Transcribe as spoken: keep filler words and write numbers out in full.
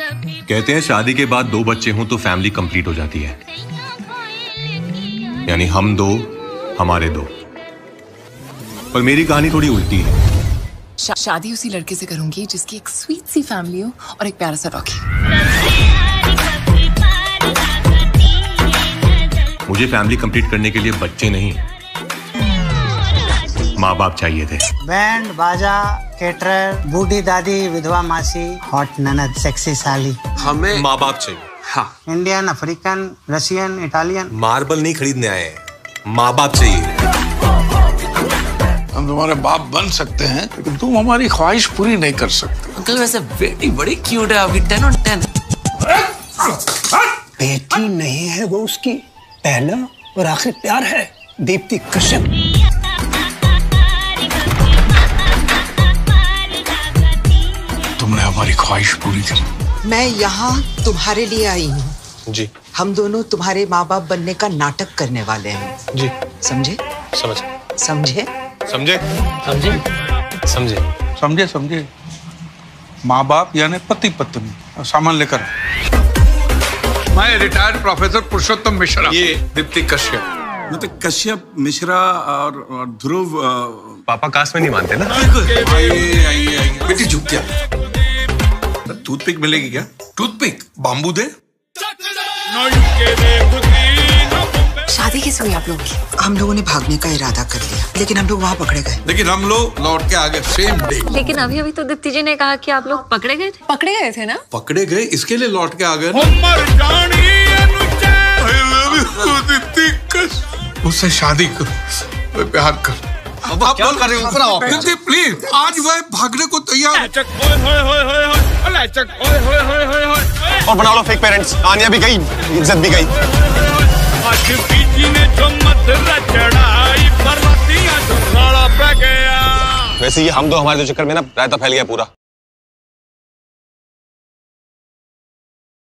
कहते हैं शादी के बाद दो बच्चे हों तो फैमिली कंप्लीट हो जाती है, यानी हम दो, हमारे दो। पर मेरी कहानी थोड़ी उल्टी है। शा, शादी उसी लड़के से करूंगी जिसकी एक स्वीट सी फैमिली हो और एक प्यारा सा डॉगी। मुझे फैमिली कंप्लीट करने के लिए बच्चे नहीं, माँ बाप चाहिए थे। बैंड बाजा, केटरर, बूढ़ी दादी, विधवा मासी, हॉट ननद, सेक्सी साली। हमें माँ बाप चाहिए। हाँ, Indian, African, Russian, Italian. Marble नहीं खरीदने आए हैं, माँ बाप चाहिए। हम तुम्हारे बाप बन सकते हैं, लेकिन तुम हमारी ख्वाहिश पूरी नहीं कर सकते। अंकल वैसे बेटी बड़ी क्यूट है आपकी, टेन ऑन टेन। बेटी नहीं है वो उसकी पहला और आखिरी प्यार है, दीप्ति कश्यप। तुमने हमारी ख्वाहिश पूरी की। मैं यहाँ तुम्हारे लिए आई हूँ। जी। हम दोनों तुम्हारे माँ बाप बनने का नाटक करने वाले हैं। जी। समझे? समझ। समझे? समझे? समझे? समझे? समझे समझे। माँ बाप यानी पति पत्नी। सामान लेकर। मैं रिटायर्ड प्रोफेसर पुरुषोत्तम मिश्रा। ये दीप्ति कश्यप। मतलब कश्यप, मिश्रा और, और ध्रुव। पापा कास्ट में नहीं मानते ना। आइए आइए आइए। बेटी झुक क्या? टूथपिक मिलेगी क्या? टूथपिक बाम्बू दे। शादी कैसे हुई आप लोगों की? हम लोगों ने भागने का इरादा कर लिया, लेकिन हम लोग वहाँ पकड़े गए। लेकिन हम लोग लौट के आ गए सेम डे। लेकिन अभी अभी तो दीप्ति जी ने कहा कि आप लोग पकड़े गए थे। पकड़े गए थे ना? पकड़े गए, इसके लिए लौट के आ गए। मुझसे शादी कर, प्यार कर। अब आप क्या कर रहे हो? दीप्ति प्लीज, आज वह भागने को तैयार। और बना लो फेक पेरेंट्स। आनिया भी गई, इज्जत भी गई। वैसे ये हम दो हमारे तो चक्कर में ना रायता फैल गया पूरा।